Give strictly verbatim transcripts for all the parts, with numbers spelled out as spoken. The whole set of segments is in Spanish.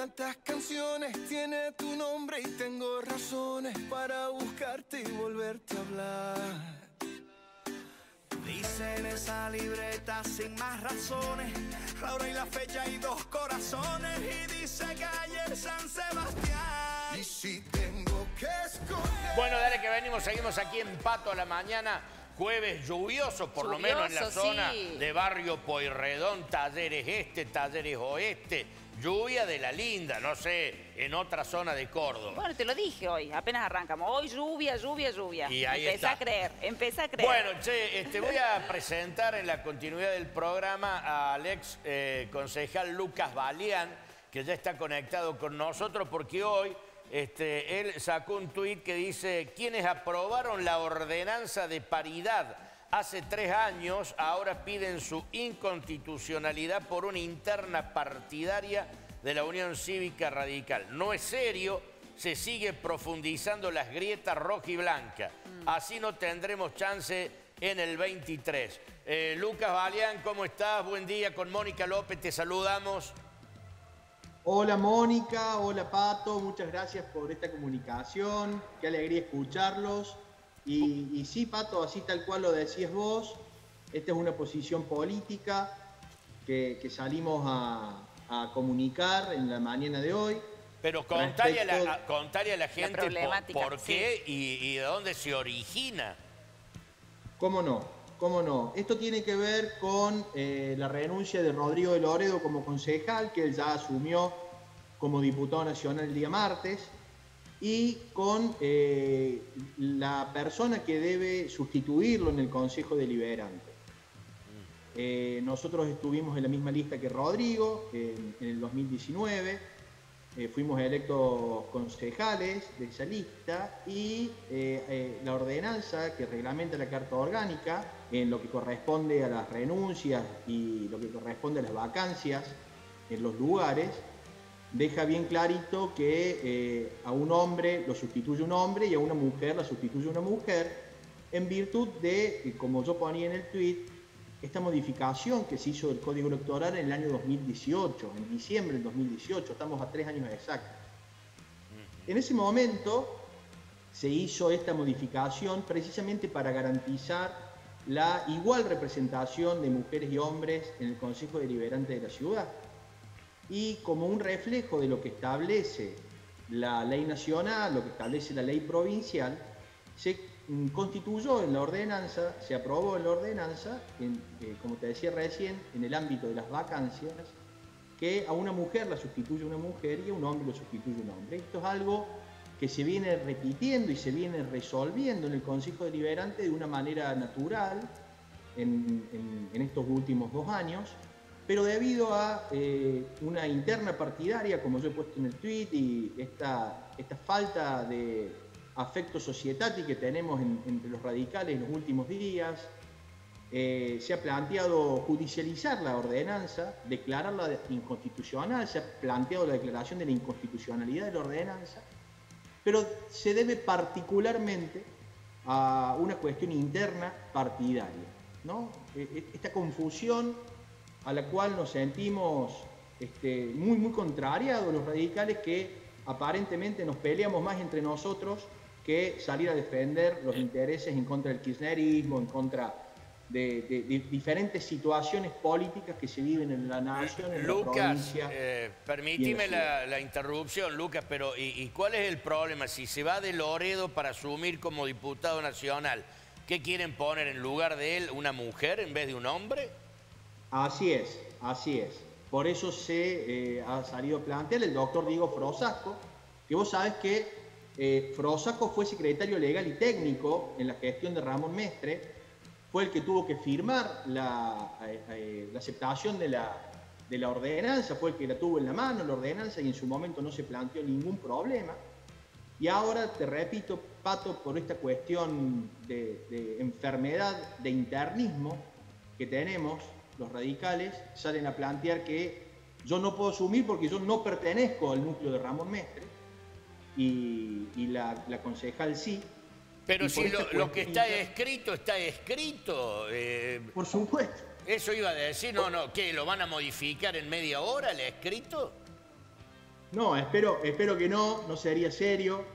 tantas canciones tiene tu nombre y tengo razones para buscarte y volverte a hablar. Dice en esa libreta sin más razones, la hora y la fecha y dos corazones, y dice que ayer San Sebastián. Y si tengo que escoger... Bueno, dale que venimos, seguimos aquí en Pato a la Mañana. Jueves lluvioso, por Lluvioso, lo menos en la zona sí. de Barrio Pueyrredón, Talleres Este, Talleres Oeste. Lluvia de la linda, no sé, en otra zona de Córdoba. Bueno, te lo dije hoy, apenas arrancamos. Hoy lluvia, lluvia, lluvia. Y ahí empecé está. a creer, empecé a creer. Bueno, che, este, voy a presentar en la continuidad del programa al ex eh, concejal Lucas Balián, que ya está conectado con nosotros, porque hoy este, él sacó un tuit que dice: quienes aprobaron la ordenanza de paridad hace tres años, ahora piden su inconstitucionalidad por una interna partidaria de la Unión Cívica Radical. No es serio, se sigue profundizando las grietas roja y blanca. Así no tendremos chance en el veintitrés. Eh, Lucas Balián, ¿cómo estás? Buen día, con Mónica López te saludamos. Hola Mónica, hola Pato, muchas gracias por esta comunicación, qué alegría escucharlos. Y, y sí, Pato, así tal cual lo decías vos, esta es una posición política que, que salimos a, a comunicar en la mañana de hoy. Pero contale, respecto... a, la, contale a la gente la por, por qué sí. y, y de dónde se origina. ¿Cómo no? ¿Cómo no? Esto tiene que ver con eh, la renuncia de Rodrigo de Loredo como concejal, que él ya asumió como diputado nacional el día martes, y con eh, la persona que debe sustituirlo en el Consejo Deliberante. Eh, nosotros estuvimos en la misma lista que Rodrigo en, en el dos mil diecinueve, eh, fuimos electos concejales de esa lista y eh, eh, la ordenanza que reglamenta la Carta Orgánica en lo que corresponde a las renuncias y lo que corresponde a las vacancias en los lugares, deja bien clarito que eh, a un hombre lo sustituye un hombre y a una mujer la sustituye una mujer, en virtud de, como yo ponía en el tuit, esta modificación que se hizo del Código Electoral en el año dos mil dieciocho, en diciembre del dos mil dieciocho, estamos a tres años exactos. En ese momento se hizo esta modificación precisamente para garantizar la igual representación de mujeres y hombres en el Consejo Deliberante de la ciudad. Y como un reflejo de lo que establece la ley nacional, lo que establece la ley provincial, se constituyó en la ordenanza, se aprobó en la ordenanza, en, eh, como te decía recién, en el ámbito de las vacancias, que a una mujer la sustituye una mujer y a un hombre lo sustituye un hombre. Esto es algo que se viene repitiendo y se viene resolviendo en el Consejo Deliberante de una manera natural en, en, en estos últimos dos años, pero debido a eh, una interna partidaria, como yo he puesto en el tweet, y esta, esta falta de afecto societatis que tenemos en, entre los radicales en los últimos días, eh, se ha planteado judicializar la ordenanza, declararla inconstitucional, se ha planteado la declaración de la inconstitucionalidad de la ordenanza, pero se debe particularmente a una cuestión interna partidaria, ¿no? Esta confusión a la cual nos sentimos este, muy, muy contrariados los radicales, que aparentemente nos peleamos más entre nosotros que salir a defender los intereses en contra del kirchnerismo, en contra de, de, de diferentes situaciones políticas que se viven en la nación, en Lucas, la provincia. Eh, permítime la, la, la interrupción, Lucas, pero ¿y, ¿y cuál es el problema? Si se va de Loredo para asumir como diputado nacional, ¿qué quieren poner en lugar de él? ¿Una mujer en vez de un hombre? Así es, así es. Por eso se eh, ha salido a plantear el doctor Diego Frosasco, que vos sabés que eh, Frosasco fue secretario legal y técnico en la gestión de Ramón Mestre, fue el que tuvo que firmar la, eh, eh, la aceptación de la, de la ordenanza, fue el que la tuvo en la mano, la ordenanza, y en su momento no se planteó ningún problema. Y ahora, te repito, Pato, por esta cuestión de, de enfermedad de internismo que tenemos, los radicales salen a plantear que yo no puedo asumir porque yo no pertenezco al núcleo de Ramón Mestre y, y la, la concejal sí. Pero si lo, lo que está escrito, está escrito. Eh, por supuesto. Eso iba a decir, no, no, ¿qué? ¿Lo van a modificar en media hora el escrito? No, espero, espero que no, no sería serio.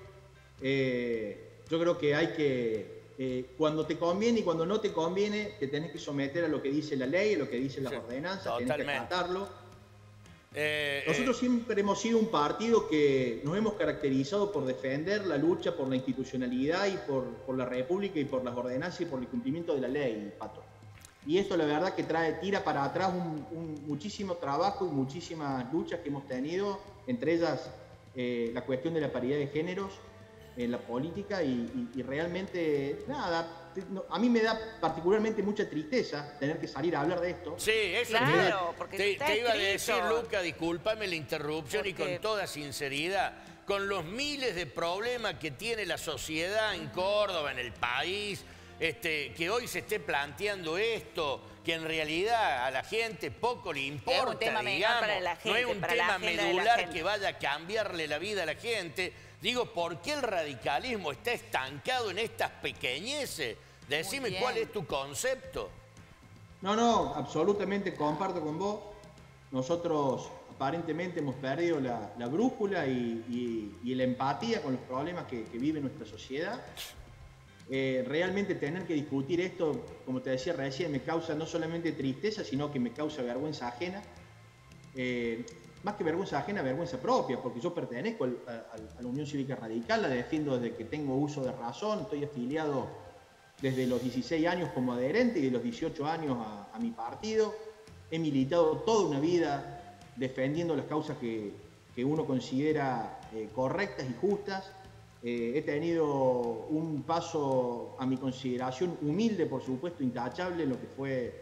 Eh, yo creo que hay que, eh, cuando te conviene y cuando no te conviene, te tenés que someter a lo que dice la ley, a lo que dice las sí, ordenanzas, tenés que acatarlo. Eh, Nosotros eh, siempre hemos sido un partido que nos hemos caracterizado por defender la lucha por la institucionalidad y por, por la República y por las ordenanzas y por el cumplimiento de la ley, Pato. Y esto la verdad que trae, tira para atrás un, un, muchísimo trabajo y muchísimas luchas que hemos tenido, entre ellas eh, la cuestión de la paridad de géneros en la política y, y, y realmente, nada, a mí me da particularmente mucha tristeza tener que salir a hablar de esto. Sí, eso claro, porque te, está te iba a escrito. decir, Luca, discúlpame la interrupción porque... y con toda sinceridad, con los miles de problemas que tiene la sociedad en Córdoba, en el país, este, que hoy se esté planteando esto, que en realidad a la gente poco le importa, es un tema digamos, para la gente, no es un para tema la medular que vaya a cambiarle la vida a la gente. Digo, ¿por qué el radicalismo está estancado en estas pequeñeces? Decime cuál es tu concepto. No, no, absolutamente comparto con vos. Nosotros aparentemente hemos perdido la, la brújula y, y, y la empatía con los problemas que, que vive nuestra sociedad. Eh, realmente tener que discutir esto, como te decía recién, me causa no solamente tristeza, sino que me causa vergüenza ajena. Eh, más que vergüenza ajena, vergüenza propia, porque yo pertenezco al, a, a la Unión Cívica Radical, la defiendo desde que tengo uso de razón, estoy afiliado desde los dieciséis años como adherente y de los dieciocho años a, a mi partido. He militado toda una vida defendiendo las causas que, que uno considera eh, correctas y justas. Eh, he tenido un paso a mi consideración humilde, por supuesto, intachable, en lo que fue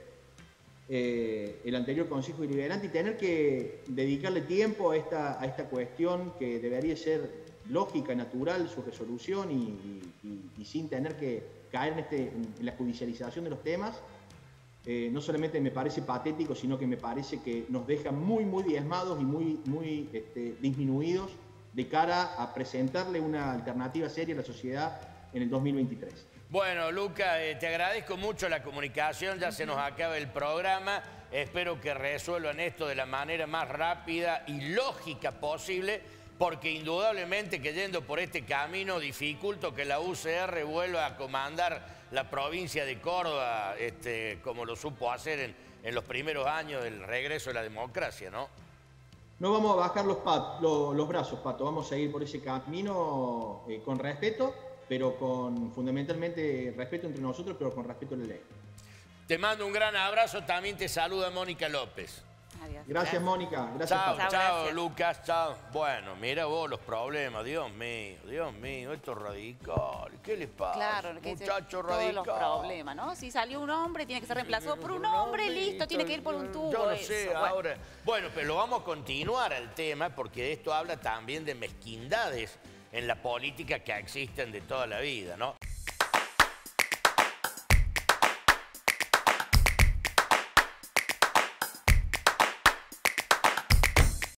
eh, el anterior Consejo Deliberante, y tener que dedicarle tiempo a esta, a esta cuestión que debería ser lógica, natural, su resolución, y, y, y sin tener que caer en, este, en la judicialización de los temas, eh, no solamente me parece patético, sino que me parece que nos deja muy, muy diezmados y muy, muy este, disminuidos de cara a presentarle una alternativa seria a la sociedad en el dos mil veintitrés. Bueno, Luca, eh, te agradezco mucho la comunicación, ya se nos acaba el programa. Espero que resuelvan esto de la manera más rápida y lógica posible, porque indudablemente que yendo por este camino dificulto que la U C R vuelva a comandar la provincia de Córdoba, este, como lo supo hacer en, en los primeros años del regreso de la democracia, ¿no? No vamos a bajar los, pat, los, los brazos, Pato, vamos a seguir por ese camino eh, con respeto, pero con fundamentalmente respeto entre nosotros, pero con respeto a la ley. Te mando un gran abrazo, también te saluda Mónica López. Adiós. Gracias, Mónica. Gracias, chao, Pato. chao, gracias. Lucas, chao. Bueno, mira vos los problemas, Dios mío, Dios mío, esto es radical. ¿Qué les pasa? Claro, que muchacho todos radical. los problemas, ¿no? Si salió un hombre, tiene que ser reemplazado por un hombre, listo, tiene que ir por un tubo. Yo no eso. sé, bueno. ahora. Bueno, pero lo vamos a continuar al tema, porque esto habla también de mezquindades en la política que existen de toda la vida, ¿no?